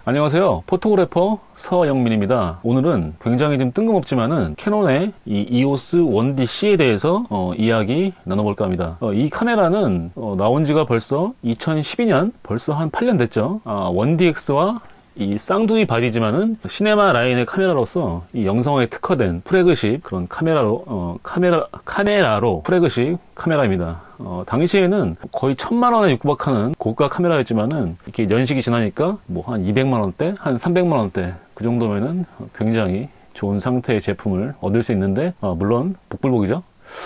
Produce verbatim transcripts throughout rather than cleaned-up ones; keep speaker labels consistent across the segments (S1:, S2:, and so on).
S1: 안녕하세요. 포토그래퍼 서영민입니다. 오늘은 굉장히 좀 뜬금없지만은 캐논의 이 이오스 원 디 씨에 대해서 어, 이야기 나눠볼까 합니다. 어, 이 카메라는 어, 나온 지가 벌써 이천십이 년, 벌써 한 팔 년 됐죠. 아, 원 디 엑스와 이 쌍둥이 바디지만은 시네마 라인의 카메라로서 이 영상화에 특화된 프래그십 그런 카메라로 어, 카메라 카메라로 프래그십 카메라입니다. 어, 당시에는 거의 천만 원에 육박하는 고가 카메라였지만은 이렇게 연식이 지나니까 뭐 한 이백만 원대, 한 삼백만 원대 그 정도면은 굉장히 좋은 상태의 제품을 얻을 수 있는데 어, 물론 복불복이죠.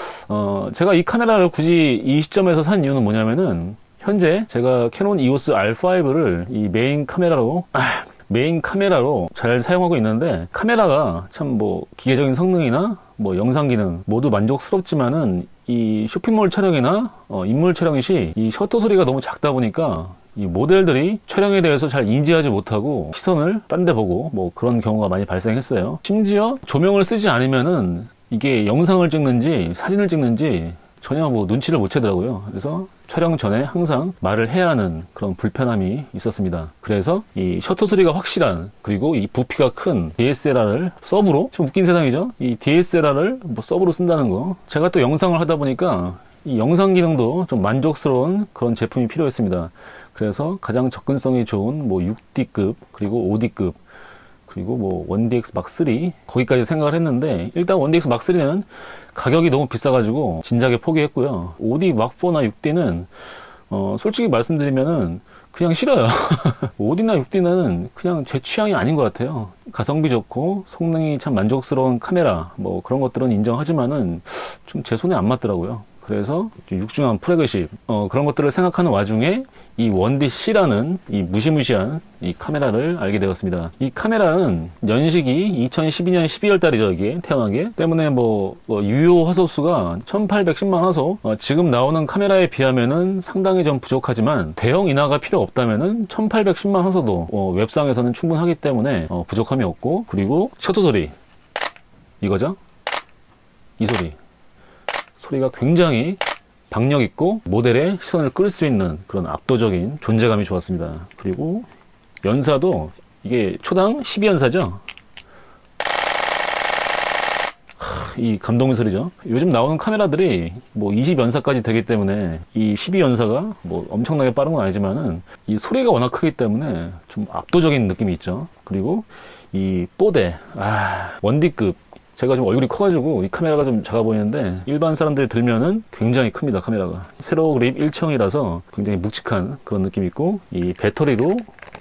S1: 어, 제가 이 카메라를 굳이 이 시점에서 산 이유는 뭐냐면은 현재 제가 캐논 이오스 알 파이브를 이 메인 카메라로 아, 메인 카메라로 잘 사용하고 있는데 카메라가 참 뭐 기계적인 성능이나 뭐 영상 기능 모두 만족스럽지만은 이 쇼핑몰 촬영이나 어, 인물 촬영 시 이 셔터 소리가 너무 작다 보니까 이 모델들이 촬영에 대해서 잘 인지하지 못하고 시선을 딴 데 보고 뭐 그런 경우가 많이 발생했어요. 심지어 조명을 쓰지 않으면은 이게 영상을 찍는지 사진을 찍는지 전혀 뭐 눈치를 못 채더라고요. 그래서 촬영 전에 항상 말을 해야 하는 그런 불편함이 있었습니다. 그래서 이 셔터 소리가 확실한 그리고 이 부피가 큰 디에스엘알을 서브로, 좀 웃긴 세상이죠. 이 디에스엘알을 뭐 서브로 쓴다는 거. 제가 또 영상을 하다 보니까 이 영상 기능도 좀 만족스러운 그런 제품이 필요했습니다. 그래서 가장 접근성이 좋은 뭐 육 디급 그리고 오 디급 그리고 뭐 원 디 엑스 막 쓰리 거기까지 생각을 했는데 일단 원 디 엑스 막 쓰리는 가격이 너무 비싸가지고 진작에 포기했고요. 오 디 막 포나 육 디는 어 솔직히 말씀드리면은 그냥 싫어요. 오 디나 육 디는 그냥 제 취향이 아닌 것 같아요. 가성비 좋고 성능이 참 만족스러운 카메라 뭐 그런 것들은 인정하지만은 좀 제 손에 안 맞더라고요. 그래서 육중한 프래그십 어, 그런 것들을 생각하는 와중에 이 원 디 씨라는 이 무시무시한 이 카메라를 알게 되었습니다. 이 카메라는 연식이 이천십이 년 십이월 달이죠. 이게 태어난 게 때문에 뭐, 뭐 유효 화소수가 천팔백십만 화소 어, 지금 나오는 카메라에 비하면은 상당히 좀 부족하지만 대형 인화가 필요 없다면은 천팔백십만 화소도 어, 웹상에서는 충분하기 때문에 어, 부족함이 없고 그리고 셔터 소리 이거죠. 이 소리 소리가 굉장히 박력 있고 모델의 시선을 끌 수 있는 그런 압도적인 존재감이 좋았습니다. 그리고 연사도 이게 초당 십이 연사죠. 이 감동의 소리죠. 요즘 나오는 카메라들이 뭐 이십 연사까지 되기 때문에 이 십이 연사가 뭐 엄청나게 빠른 건 아니지만은 이 소리가 워낙 크기 때문에 좀 압도적인 느낌이 있죠. 그리고 이 뽀대 아 원 디급 제가 좀 얼굴이 커가지고 이 카메라가 좀 작아 보이는데 일반 사람들이 들면은 굉장히 큽니다. 카메라가 세로 그립 일체형이라서 굉장히 묵직한 그런 느낌이 있고 이 배터리도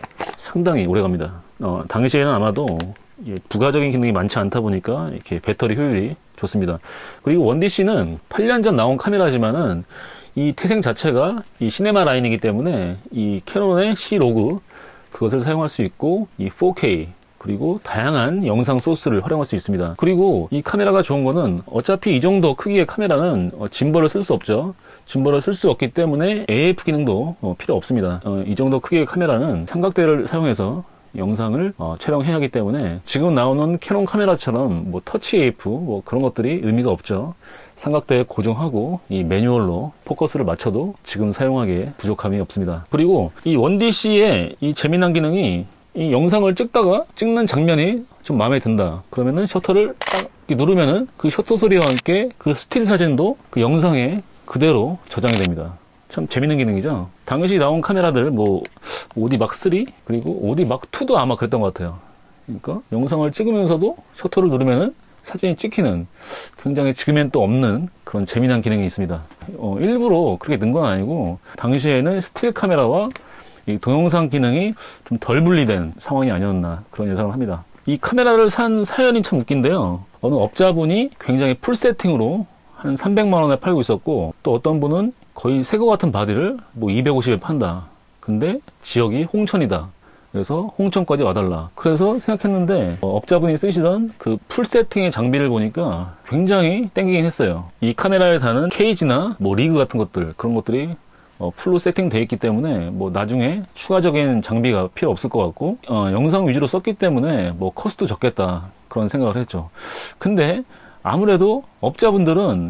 S1: 상당히 오래 갑니다. 어, 당시에는 아마도 부가적인 기능이 많지 않다 보니까 이렇게 배터리 효율이 좋습니다. 그리고 원 디 씨는 팔 년 전 나온 카메라지만은 이 태생 자체가 이 시네마 라인이기 때문에 이 캐논의 C 로그 그것을 사용할 수 있고 이 포 케이 그리고 다양한 영상 소스를 활용할 수 있습니다. 그리고 이 카메라가 좋은 거는 어차피 이 정도 크기의 카메라는 어, 짐벌을 쓸 수 없죠. 짐벌을 쓸 수 없기 때문에 에이에프 기능도 어, 필요 없습니다. 어, 이 정도 크기의 카메라는 삼각대를 사용해서 영상을 어, 촬영해야 하기 때문에 지금 나오는 캐논 카메라처럼 뭐 터치 에이에프 뭐 그런 것들이 의미가 없죠. 삼각대에 고정하고 이 매뉴얼로 포커스를 맞춰도 지금 사용하기에 부족함이 없습니다. 그리고 이 원 디 씨의 이 재미난 기능이 이 영상을 찍다가 찍는 장면이 좀 마음에 든다. 그러면은 셔터를 딱 누르면은 그 셔터 소리와 함께 그 스틸 사진도 그 영상에 그대로 저장이 됩니다. 참 재밌는 기능이죠. 당시 나온 카메라들 뭐 오 디 막 쓰리 그리고 오 디 막 투도 아마 그랬던 것 같아요. 그러니까 영상을 찍으면서도 셔터를 누르면은 사진이 찍히는 굉장히 지금엔 또 없는 그런 재미난 기능이 있습니다. 어, 일부러 그렇게 넣은 건 아니고 당시에는 스틸 카메라와 이 동영상 기능이 좀 덜 분리된 상황이 아니었나 그런 예상을 합니다. 이 카메라를 산 사연이 참 웃긴데요. 어느 업자분이 굉장히 풀 세팅으로 한 삼백만 원에 팔고 있었고 또 어떤 분은 거의 새거 같은 바디를 뭐 이백오십에 판다. 근데 지역이 홍천이다. 그래서 홍천까지 와달라. 그래서 생각했는데 어, 업자분이 쓰시던 그 풀 세팅의 장비를 보니까 굉장히 땡기긴 했어요. 이 카메라에 다는 케이지나 뭐 리그 같은 것들 그런 것들이 어, 풀로 세팅되어 있기 때문에 뭐 나중에 추가적인 장비가 필요 없을 것 같고 어, 영상 위주로 썼기 때문에 뭐 코스도 적겠다 그런 생각을 했죠. 근데 아무래도 업자분들은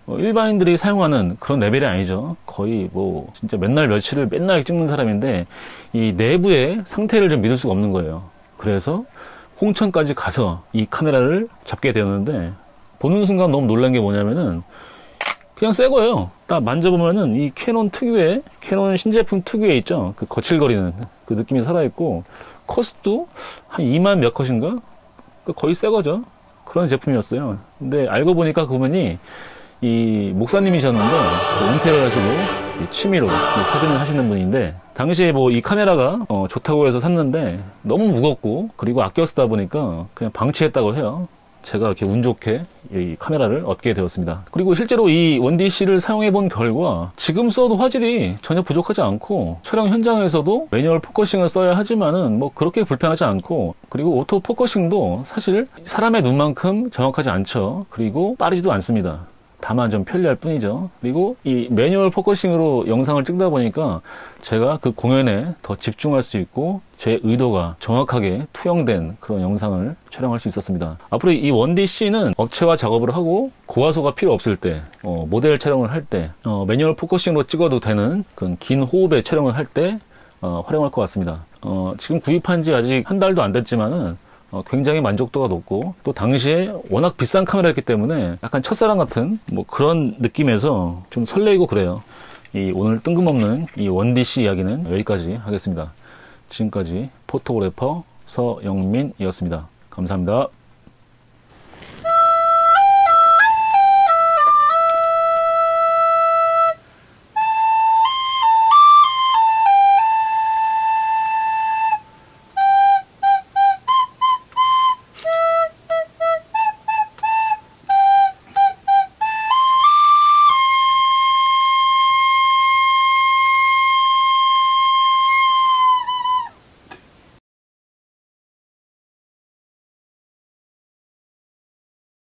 S1: 어, 일반인들이 사용하는 그런 레벨이 아니죠. 거의 뭐 진짜 맨날 며칠을 맨날 찍는 사람인데 이 내부의 상태를 좀 믿을 수가 없는 거예요. 그래서 홍천까지 가서 이 카메라를 잡게 되었는데 보는 순간 너무 놀란 게 뭐냐면은 그냥 새 거예요. 딱 만져보면은 이 캐논 특유의, 캐논 신제품 특유의 있죠. 그 거칠거리는 그 느낌이 살아있고, 컷도 한 이만 몇 컷인가? 거의 새 거죠. 그런 제품이었어요. 근데 알고 보니까 그분이 이 목사님이셨는데, 은퇴를 하시고 취미로 사진을 하시는 분인데, 당시에 뭐 이 카메라가 어, 좋다고 해서 샀는데, 너무 무겁고, 그리고 아껴 쓰다 보니까 그냥 방치했다고 해요. 제가 이렇게 운 좋게 이 카메라를 얻게 되었습니다. 그리고 실제로 이 원디씨를 사용해 본 결과 지금 써도 화질이 전혀 부족하지 않고 촬영 현장에서도 매뉴얼 포커싱을 써야 하지만은 뭐 그렇게 불편하지 않고, 그리고 오토 포커싱도 사실 사람의 눈만큼 정확하지 않죠. 그리고 빠르지도 않습니다. 다만 좀 편리할 뿐이죠. 그리고 이 매뉴얼 포커싱으로 영상을 찍다 보니까 제가 그 공연에 더 집중할 수 있고 제 의도가 정확하게 투영된 그런 영상을 촬영할 수 있었습니다. 앞으로 이 원디씨는 업체와 작업을 하고 고화소가 필요 없을 때, 어, 모델 촬영을 할 때, 어, 매뉴얼 포커싱으로 찍어도 되는 그런 긴 호흡의 촬영을 할 때 어, 활용할 것 같습니다. 어, 지금 구입한 지 아직 한 달도 안 됐지만은 어, 굉장히 만족도가 높고, 또 당시에 워낙 비싼 카메라였기 때문에 약간 첫사랑 같은 뭐 그런 느낌에서 좀 설레이고 그래요. 이 오늘 뜬금없는 이 원디씨 이야기는 여기까지 하겠습니다. 지금까지 포토그래퍼 서영민이었습니다. 감사합니다.